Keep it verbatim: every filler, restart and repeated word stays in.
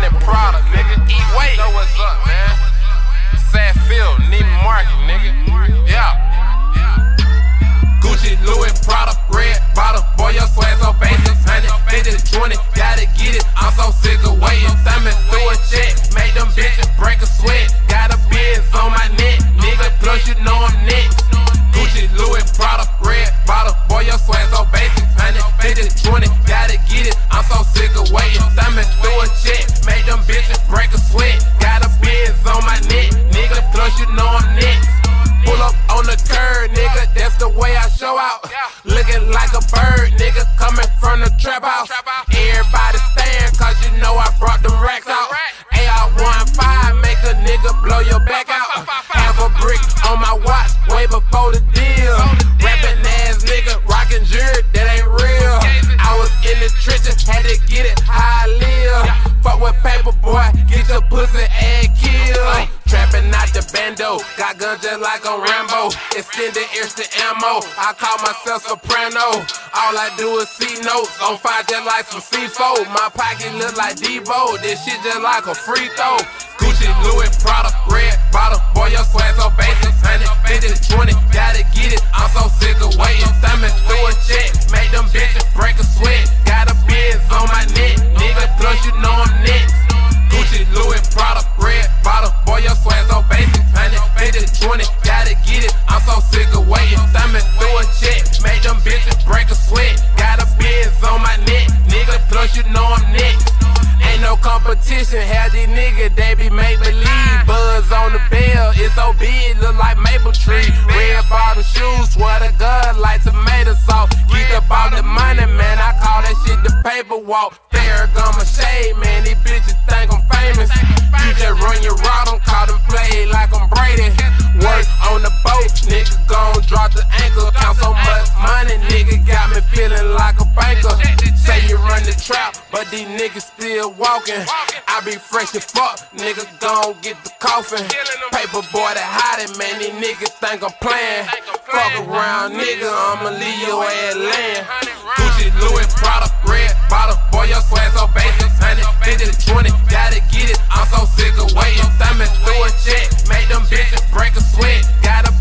Louis Prada, nigga. E-Way, know what's up, man. Sad Phil, Neiman Marcus, nigga. Yeah. Gucci, Louis Prada, red bottle. Boy, your swag so basic. one fifty to twenty, gotta get it. I'm so sick of waiting. Thumbing through a check, make them bitches break a sweat. Got a Benz on my neck, nigga. Plus you know I'm next. Gucci, Louis Prada, red bottle. Boy, your swag so basic. one fifty to twenty, gotta get it. I'm so sick of waiting. Thumbing through a check, make them bitches break a sweat. Got a Benz on my neck, nigga. Plus you know I'm next. Pull up on the curb, nigga. That's the way I show out. Looking like a bird, nigga. Coming from the trap house. Everybody stand, cause you know I brought them racks out. A R fifteen, make a nigga blow your back out. Half a brick on my watch, way before the deal. Rapping ass nigga, rockin' jewelry, that ain't real. I was in the trenches, had to get it how I live. Fuck with paper, boy, get your pussy and kill. Trapping out the bando, got guns just like a Rambo. Extended extra ammo, I call myself Soprano. All I do is see notes, on fire just like some C four. My pocket look like Debo, this shit just like a free throw. Gucci, Louis Prada, red bottle. Boy, your swag so basic. one fifty to twenty, gotta get it. I'm so sick of waiting. Thumbing through a check, make them bitches break a sweat. Got a Benz on my neck, nigga. Plus you know I'm next. Gucci, Louis Prada, red bottle. Boy, your swag so basic. one fifty to twenty, gotta get it. I'm so sick of waiting. Thumbing through a check, make them bitches break a sweat. Got a Benz on my neck, nigga. Plus you know I'm next. Ain't no competition, have these niggas, they be make-believe. Buzz on the bell, it's so big, look like maple tree. Red bottom shoes, swear to God, like tomato sauce. Keep up all the money, man, I call that shit the paper walk. Farragamo shade, man, these bitches think I'm famous. You just run your route, I'm caught and play like I'm Brady. Work on the boat, nigga, gon' drop the anchor. Count so much money, nigga, got me feeling like a banker. Say you run the trap, but these niggas still walking. I be fresh as fuck, nigga, gon' get the coffin. Paper boy that hide it, man, these niggas think I'm playing. Fuck around, nigga, I'ma leave your ass land. Gucci, Louis Prada, red bottle. Boy, your swag so basic. one fifty to twenty, gotta get it. I'm so sick of waiting. Thumbing through a check, make them bitches break a sweat. Got a